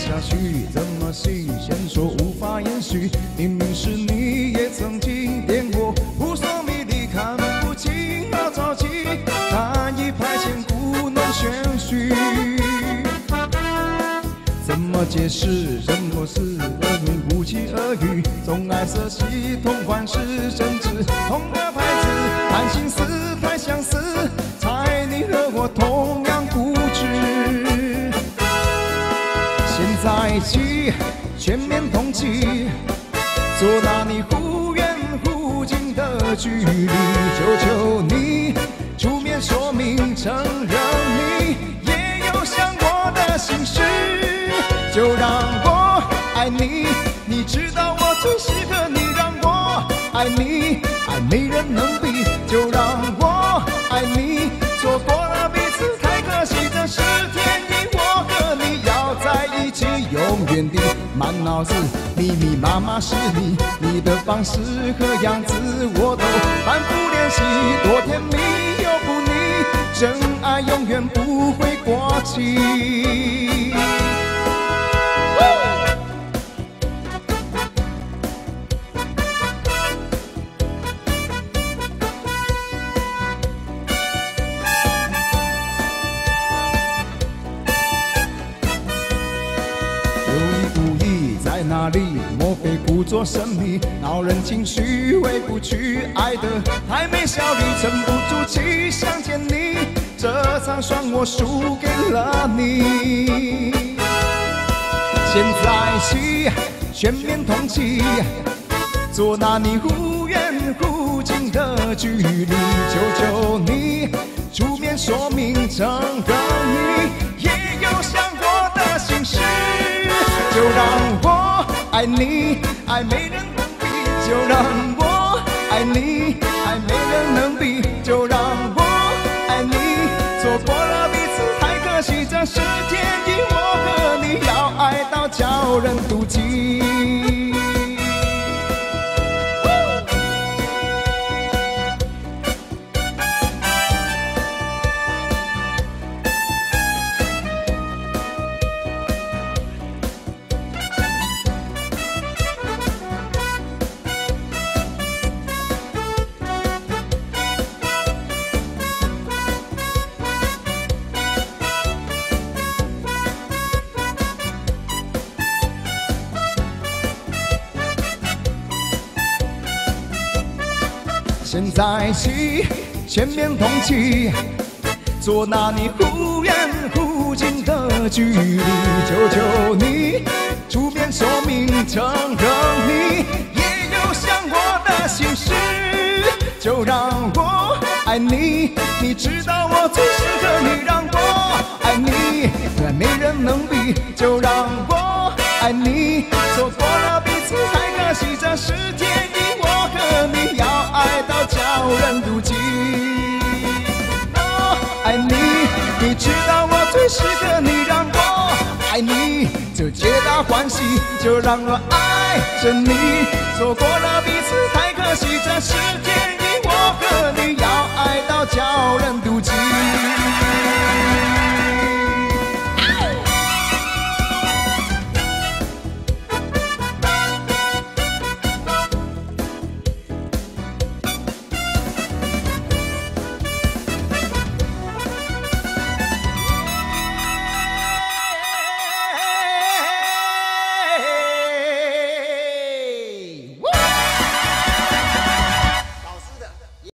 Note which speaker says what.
Speaker 1: 下去，怎么新鲜说无法延续？明明是你也曾经点过，扑朔迷离看不清，好着急，难以排遣故弄玄虚。怎么解释人或事而你不期而遇？总爱色系同欢是真挚，同个牌子，谈心思，太相似，猜你和我同样固执。现在一起，全面同期，做那你忽远忽近的距离。求求你出面说明，承认你也有想我的心事。就让我爱你，你知道我最适合你，让我爱你，爱没人能比。就让我爱你，错过了彼此太可惜，这是天意，我和你要在一起永远的。满脑子密密麻麻是你，你的方式和样子我都反复练习，多甜蜜又不腻，真爱永远不会过期。哪里？莫非故作神秘，恼人情绪回不去，爱的太没效率，沉不住气想见你，这场伤我输给了你。现在起，全面同期，做那你忽远忽近的距离。求求你出面说明，承认你也有想我的心事。就让我爱你，爱没人能比。就让我爱你，爱没人能比。就让我爱你，错过了彼此太可惜，这是天意，我和你要爱到叫人妒忌。现在起，全面同期，做那你忽远忽近的距离。求求你出面说明，承认你也有想我的心事。就让我爱你，你知道我最适合你，让我爱你，爱没人能比。就让我爱你，错过了彼此太可惜，这是天意，我和你要爱到叫人妒忌。我爱你，你知道我最适合你，让我爱你，这皆大欢喜。就让我爱着你，错过了彼此太可惜，这是天意，我和你要爱到叫人妒忌。